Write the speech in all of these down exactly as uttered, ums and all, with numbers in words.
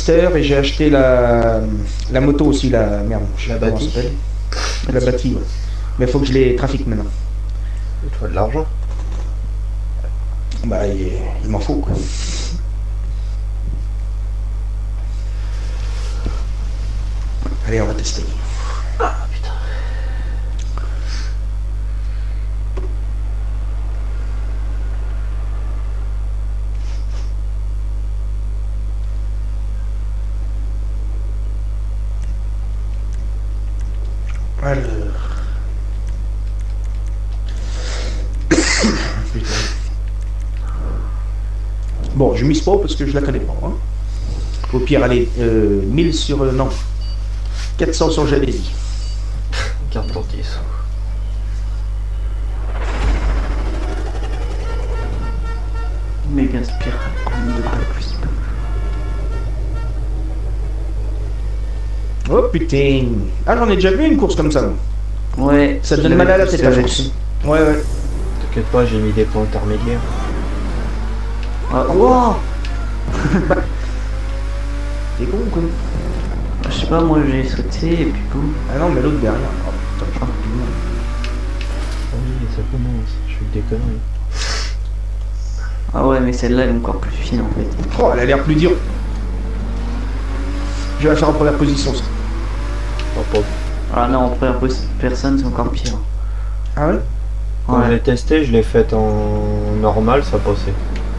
Monster et j'ai acheté la, la moto aussi, la merde. Je sais La pas comment bâtie. ça s'appelle. La bâtie, ouais. Mais faut que je les trafique maintenant. Il faut de l'argent. Bah, il, il m'en faut quoi. Allez, on va tester. Ah putain. Alors. Putain. Bon, je mise pas parce que je la connais pas. Hein. Au pire, allez, euh, mille sur... Euh, non. quatre cents sur Jalésie. Carte dentiste. Méga spirale, de pas plus. Oh putain. Ah, j'en ai déjà vu une course comme ça. moi. Ouais. Ça te je donne l'avais mal à la poussé tête à avec force. lui. Ouais, ouais. T'inquiète pas, j'ai mis des points intermédiaires. Ah, wow. T'es con quoi. Je sais pas, moi j'ai sauté et puis boum. Ah non, mais l'autre derrière. Oh putain, je crois que tout le monde. Oui, ça commence. Je fais des conneries. Ah ouais, mais celle-là elle est encore plus fine en fait. Oh, elle a l'air plus dure. Je vais la faire en première position. Ça. Oh, pas. Ah non, en première pos- personne c'est encore pire. Ah ouais. Quand je Ouais. l'ai testé, je l'ai fait en normal, ça passait.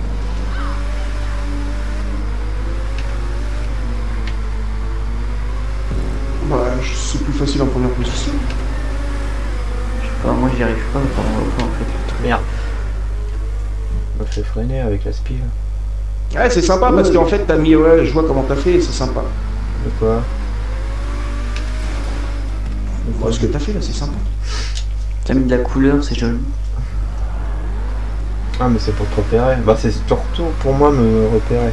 Bah, je- c'est plus facile en première position. Je sais pas, moi j'y arrive pas par en fait. Merde. Je me fais freiner avec la spie. Ouais, c'est sympa parce qu'en fait, t'as mis. Ouais, je vois comment t'as fait et c'est sympa. De quoi? Bon, ce que t'as fait là, c'est sympa. T'as mis de la couleur, c'est joli. Ah, mais c'est pour te repérer. Bah, c'est surtout pour moi me repérer.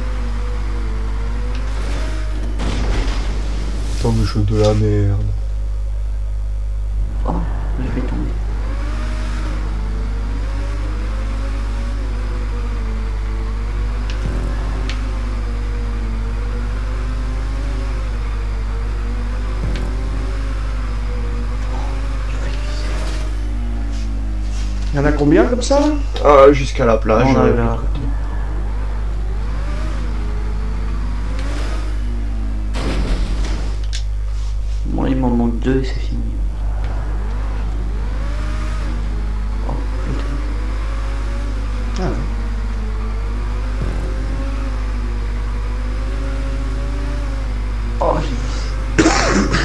Tant que je fais de la merde. Oh, je vais tomber. Il y en a combien comme ça là? Ah, jusqu'à la plage. On euh, arrive à- Bon, il m'en manque deux et c'est fini. Oh, putain. Ah ouais. Oh, j'ai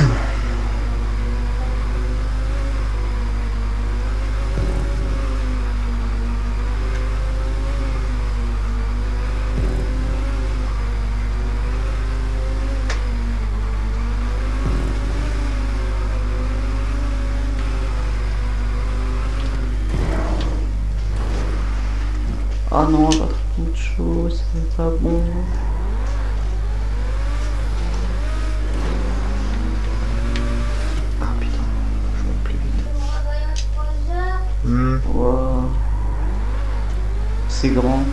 Ah non, pas trop de choses, c'est pas bon. Ah putain, je monte plus vite. Hmm. Wow. C'est grand.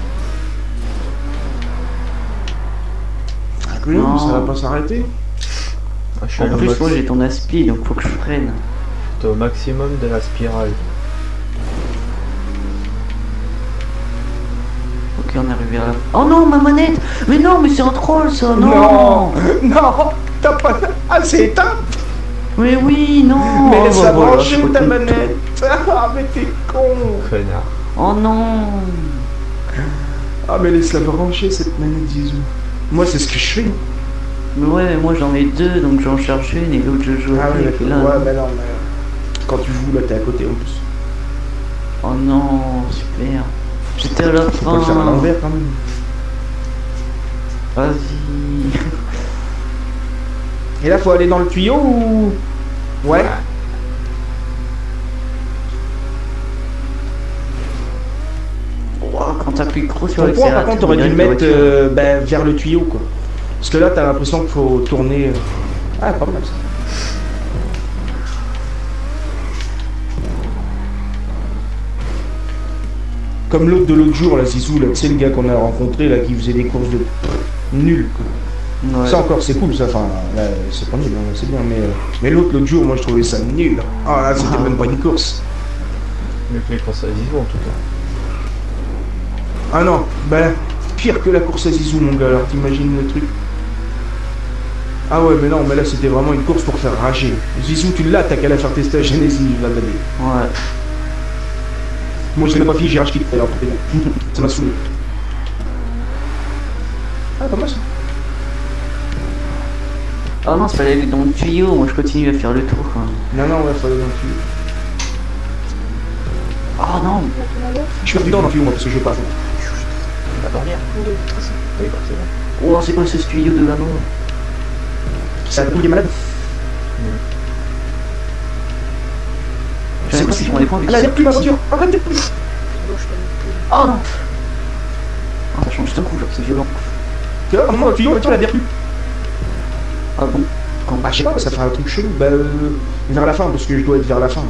Ah, que non, Non. ça va pas s'arrêter. Ah, je suis En allé au plus, max- moi j'ai ton aspi, donc faut que je freine. j'étais au maximum de la spirale. Ok, on est arrivé à la... Oh non, ma manette! Mais non, mais c'est un troll ça, non! Non, non, t'as pas. Ah, c'est éteint. Mais oui, non! Mais Oh, laisse-la bah voilà, brancher je ta continue. manette. Ah, mais t'es con. Connard. Oh non! Ah, mais laisse-la brancher cette manette, Zizou. Moi, c'est ce que je fais. Mais ouais, mais moi j'en ai deux, donc j'en cherche une et l'autre je joue Ah, ouais, avec. d'accord. et là, Ouais, mais non, mais. Quand tu joues là, t'es à côté en plus. Oh non, super. J'étais à la Faut pas le faire à fin. l'envers quand même. Vas-y. Et là, faut aller dans le tuyau ou. Ouais. Wow, quand t'appuies trop sur Ton point, par l'accélérateur, contre, t'aurais dû le on dirait mettre une voiture. euh, ben, vers le tuyau, quoi. Parce que là, t'as l'impression qu'il faut tourner. euh. Ah, pas mal ça. Comme l'autre de l'autre jour, là, Zizou, là, tu sais, le gars qu'on a rencontré, là, qui faisait des courses de. nul, quoi. Ouais. Ça encore, c'est cool, ça. Enfin, là, c'est pas nul, hein, c'est bien. Mais, euh, mais l'autre, l'autre jour, moi, je trouvais ça nul. Ah là, c'était Ah. même pas une course. Mieux que les courses à Zizou en tout cas. Ah non, bah, pire que la course à Zizou, mon gars. Alors, t'imagines le truc. Ah ouais, mais non, mais là, c'était vraiment une course pour faire rager. Zizou, tu l'as, t'as qu'à la faire tester à Genesis, il va te donner. Ouais. Moi, je l'ai pas fini, j'ai racheté d'ailleurs. Ça m'a saoulé. Ah, pas mal ça. Ah non, c'est pas aller dans le tuyau, moi je continue à faire le tour. Quoi. Non, non, ouais, fallait dans le tuyau. Oh non. Je suis dedans dans le tuyau, moi, parce que je veux pas. On va dormir. Oui, bah c'est bon. Oh, c'est quoi ce tuyau de la mort? C'est la couille des malades. Je sais pas si je prends des points. Elle a l'air plus ma voiture. Arrête de plus. Oh non. Oh, ça change de coup, genre, c'est violent. Tu vois, à un moment, dans le tuyau, la voiture, elle a l'air plus. Ah bon? Quand Bah, je sais pas, ça fait un truc chelou. Bah, euh, vers la fin, parce que je dois être vers la fin.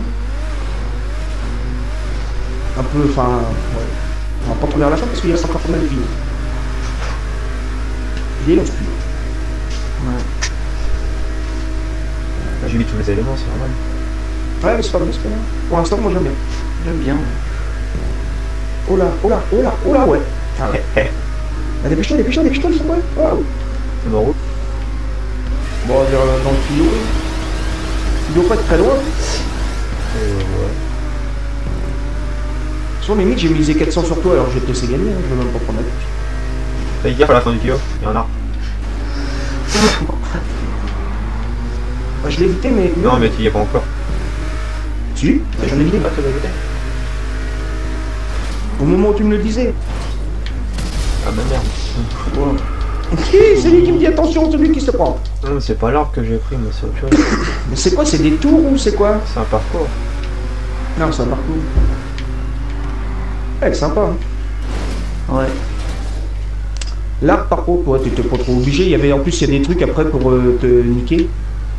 Un peu, enfin. Ouais. Enfin, pas trop vers la fin, parce qu'il reste encore pas mal de vidéos. Il est long, ce tuyau. Ouais. J'ai mis tous les éléments, c'est normal. Ouais, mais c'est pas bon, c'est pas bon. Pour l'instant, moi, j'aime bien. J'aime bien. Oh là, oh là, oh là, oh là, ouais. Ah ouais. Ah, dépêche-toi, dépêche-toi, dépêche-toi, ils sont ouais. Waouh. C'est bon route. Bon, on va dire euh, dans le tuyau. Il doit pas être très loin. Euh, ouais. Sur les limite, j'ai misé quatre cents sur toi, alors je vais te laisser gagner, hein. Je vais même pas prendre la touche. Fais gaffe à la fin du tuyau, il y a un arbre. Bah, je l'ai évité, mais. Non, mais tu y es pas encore. Si, j'en ai évité. Ah, tu l'as évité. Au moment où tu me le disais. Ah bah merde. Wow. C'est lui qui me dit attention, c'est lui qui se prend. Non, mais c'est pas l'arbre que j'ai pris, mais c'est autre chose. Mais c'est quoi, c'est des tours ou c'est quoi? C'est un parcours. Non, c'est un parcours. Ouais, sympa. Hein. Ouais. Là, par contre, ouais, t'étais pas trop obligé. Il y avait en plus, il y a des trucs après pour euh, te niquer.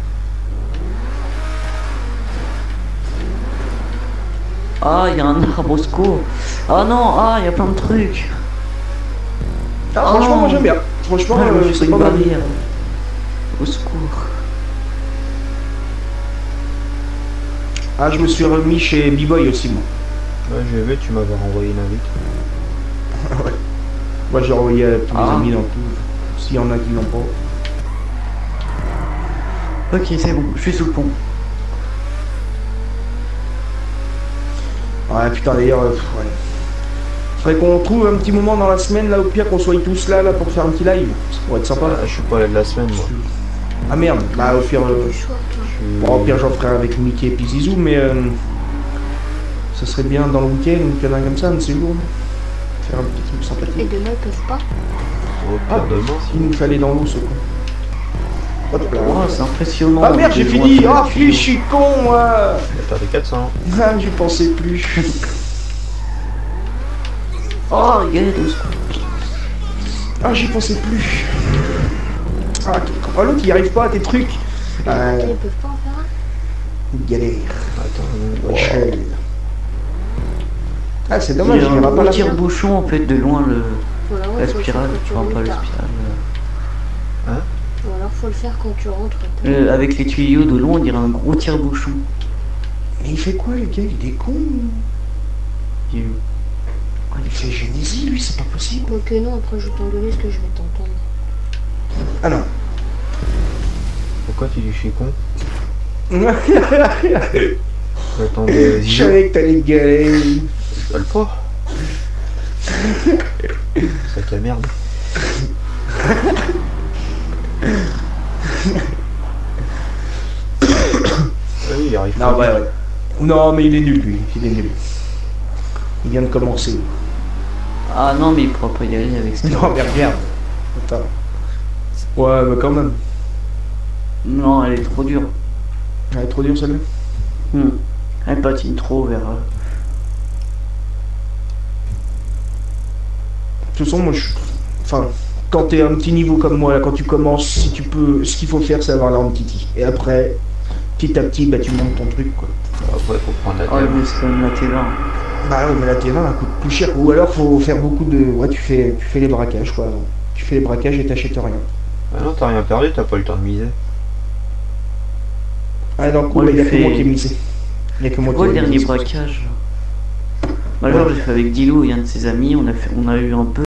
Ah, il y a un arbre au secours. Ah non, ah, il y a plein de trucs. Ah, Oh. franchement, moi j'aime bien. Franchement, Ah, euh, je c'est une pas mal. barrière. Au secours. Ah, je me suis remis chez B-Boy aussi, moi. Ouais, j'ai vu, tu m'avais renvoyé une invite. Ouais. Moi, j'ai envoyé à tous les Ah. amis dans tout. S'il y en a qui l'ont pas. Ok, c'est bon, je suis sous le pont. Ouais, putain, d'ailleurs, euh, ouais. Faudrait qu'on trouve un petit moment dans la semaine, là, au pire, qu'on soit tous là, là, pour faire un petit live. Ça pourrait être sympa. Ah, je suis pas là de la semaine, moi. Ah merde, bah, au pire, euh, Je suis- bon, au pire, j'en ferai avec Mickey et puis Zizou, mais euh, ça serait bien dans le week-end, ou qu'il y en a comme ça, un de ces jours. Faire un petit truc Et sympathique. demain, ils peuvent pas. Au pire, Ah, demain, si. il nous fallait dans l'eau, ce con. Hop là. Oh, c'est impressionnant. Ah merde, j'ai de fini. voir Ah, ce puis je suis con, moi. Il a perdu quatre cents. Ah, j'y pensais plus. Oh, regarde, au secours. Ah, j'y pensais plus. Ah, oh, l'autre, il arrive pas à tes trucs. Euh, Ils peuvent pas en faire un. une galère. Attends, Michel. Ah, c'est Il dommage, y a il n'y aura pas un la petit fin. bouchon, en fait, de loin, le... Voilà, ouais, la faut le faire spirale. quand tu Enfin, pas la rentres. spirale. Ou alors faut le faire quand tu rentres. euh, euh, avec les tuyaux de loin, on dirait un gros tire-bouchon. Mais il fait quoi, le gars? Il est con. Il est où? Il fait Genesis, lui, c'est pas possible. Ok, non, après je vais t'engueuler parce que je vais t'entendre. Ah non. pourquoi tu dis je suis con? Je J'attendais Zizou. savais que t'allais galérer. Je le pas. Sac à merde. Oui, il arrive Non, pas. ouais, ouais. Non, mais il est nul, lui. Il est nul. Il vient de commencer. Ah non, mais il pourra pas y aller avec ça. Non, mais regarde. Attends. Ouais, mais quand même. Non, elle est trop dure. Elle est trop dure, celle-là. Hmm. Elle patine trop vers... euh, De toute façon, moi, je... Enfin, quand t'es à un petit niveau comme moi, là, quand tu commences, si tu peux... Ce qu'il faut faire, c'est avoir l'arme Titi. Et après, petit à petit, bah, tu montes ton truc, quoi. Après, faut prendre la Oh, table. mais c'est comme la T vingt. Bah ouais, mais la T vingt, elle coûte plus cher. Ou alors, faut faire beaucoup de... Ouais, tu fais, tu fais les braquages, quoi. Tu fais les braquages et t'achètes rien. Ah non, t'as rien perdu, t'as pas eu le temps de miser. Ah, dans le coup, Moi, il n'y a j'ai que fait- moi qui ai misé. Il n'y a que moi Quoi qui le ai dernier misé. braquage? Bah, alors j'ai fait avec Dilo et un de ses amis, on a fait, on a eu un peu